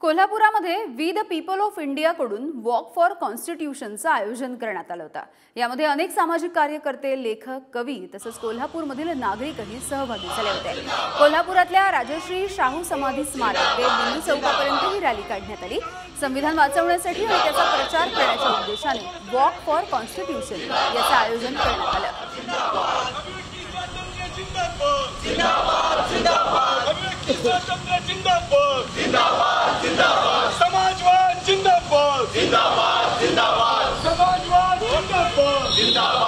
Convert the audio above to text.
कोल्हापुरामध्ये we the people of India कडून walk for कॉन्स्टिट्यूशनचं आयोजन करण्यात आलं होतं। यामध्ये अनेक सामाजिक कार्यकर्ते, लेखक, कवी तसंच कोल्हापूरमधील नागरिकही सहभागी झाले होते। कोल्हापुरातल्या राजश्री शाहू समाधी स्मारक ते बिंदू चौकापर्यंत ही रॅली काढण्यात आली। संविधान वाचवण्यासाठी आणि त्याचा प्रचार करण्याच्या उद्देशाने वॉक फॉर कॉन्स्टिट्यूशन याचं आयोजन करण्यात आलं। समाजवाद जिंदाबाद जिंदाबाद जिंदाबाद समाजवाद जिंदाबाद जिंदाबाद।